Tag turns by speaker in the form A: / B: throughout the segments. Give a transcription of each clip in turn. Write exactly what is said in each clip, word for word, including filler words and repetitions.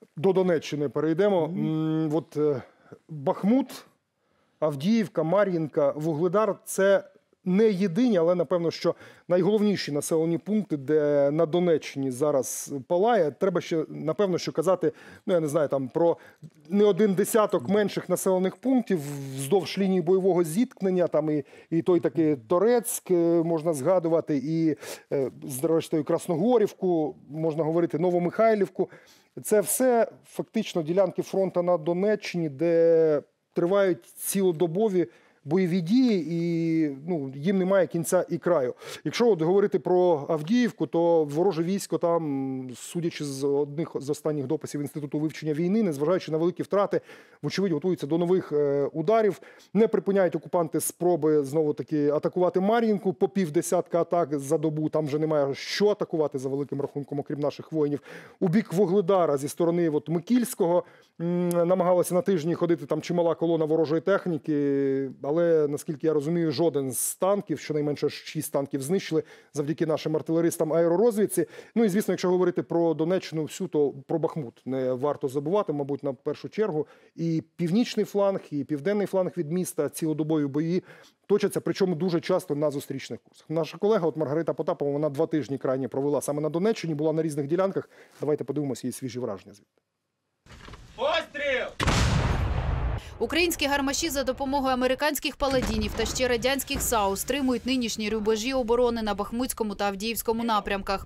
A: До Донеччини перейдемо. Mm-hmm. От Бахмут, Авдіївка, Мар'їнка, Вугледар – це не єдині, але, напевно, що найголовніші населені пункти, де на Донеччині зараз палає. Треба ще, напевно, що казати, ну, я не знаю, там про не один десяток менших населених пунктів вздовж лінії бойового зіткнення, там і, і той такий Торецьк можна згадувати, і, зрештою, Красногорівку, можна говорити, Новомихайлівку. Це все фактично ділянки фронту на Донеччині, де тривають цілодобові бойові дії, і ну, їм немає кінця і краю. Якщо от говорити про Авдіївку, то вороже військо там, судячи з одних з останніх дописів Інституту вивчення війни, незважаючи на великі втрати, вочевидь готуються до нових е, ударів. Не припиняють окупанти спроби знову-таки атакувати Мар'їнку, по півдесятка атак за добу, там вже немає що атакувати за великим рахунком, окрім наших воїнів. У бік Вугледара зі сторони от, Микільського м, намагалася на тижні ходити там чимала колона ворожої техніки, але, наскільки я розумію, жоден з танків, щонайменше шість танків знищили завдяки нашим артилеристам аеророзвідці. Ну і, звісно, якщо говорити про Донеччину всю, то про Бахмут не варто забувати, мабуть, на першу чергу. І північний фланг, і південний фланг від міста, цілодобові бої точаться, причому дуже часто на зустрічних курсах. Наша колега, от Маргарита Потапова, вона два тижні крайні провела саме на Донеччині, була на різних ділянках. Давайте подивимося її свіжі враження звідти.
B: Постріл! Українські гармаші за допомогою американських паладінів та ще радянських САУ стримують нинішні рубежі оборони на Бахмутському та Авдіївському напрямках.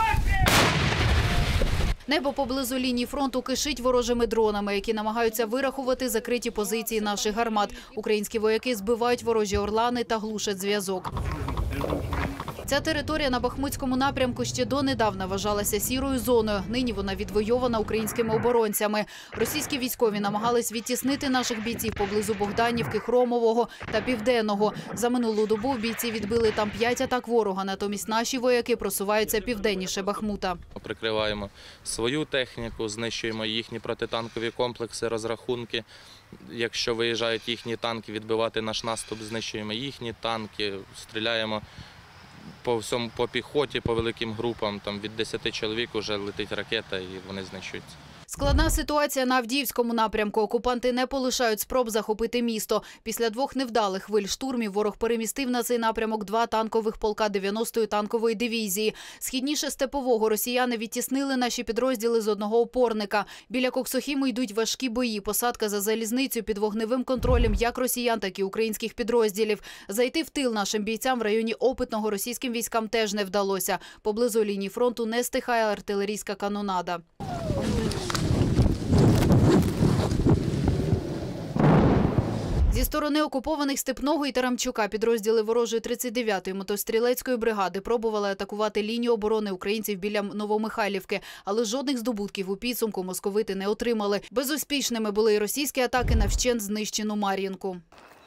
B: Небо поблизу лінії фронту кишить ворожими дронами, які намагаються вирахувати закриті позиції наших гармат. Українські вояки збивають ворожі орлани та глушать зв'язок. Ця територія на Бахмутському напрямку ще донедавна вважалася сірою зоною. Нині вона відвойована українськими оборонцями. Російські військові намагались відтіснити наших бійців поблизу Богданівки, Хромового та Південного. За минулу добу бійці відбили там п'ять атак ворога, натомість наші вояки просуваються південніше Бахмута.
C: Прикриваємо свою техніку, знищуємо їхні протитанкові комплекси, розрахунки. Якщо виїжджають їхні танки, відбивати наш наступ, знищуємо їхні танки, стріляємо по всьому, по піхоті, по великим групам, там від десяти чоловік вже летить ракета і вони знищуються.
B: Складна ситуація на Авдіївському напрямку. Окупанти не полишають спроб захопити місто. Після двох невдалих хвиль штурмів ворог перемістив на цей напрямок два танкових полка дев'яностої танкової дивізії. Східніше Степового росіяни відтіснили наші підрозділи з одного опорника. Біля Коксохіму йдуть важкі бої. Посадка за залізницю під вогневим контролем як росіян, так і українських підрозділів. Зайти в тил нашим бійцям в районі Опитного російським військам теж не вдалося. Поблизу лінії фронту не стихає артилерійська канонада. Зі сторони окупованих Степного і Тарамчука підрозділи ворожої тридцять дев'ятої мотострілецької бригади пробували атакувати лінію оборони українців біля Новомихайлівки, але жодних здобутків у підсумку московити не отримали. Безуспішними були і російські атаки на вщент знищену Мар'їнку.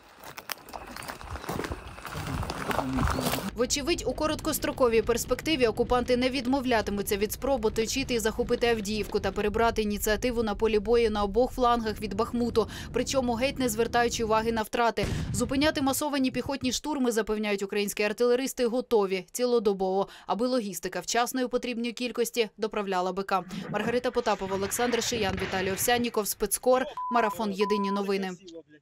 B: Вочевидь, у короткостроковій перспективі окупанти не відмовлятимуться від спроб оточити і захопити Авдіївку та перебрати ініціативу на полі бою на обох флангах від Бахмуту, причому геть не звертаючи уваги на втрати. Зупиняти масовані піхотні штурми, запевняють українські артилеристи, готові цілодобово, аби логістика вчасної потрібної кількості доправляла БК. Маргарита Потапова, Олександр Шиян, Віталій Овсянніков, Спецкор, Марафон. Єдині новини.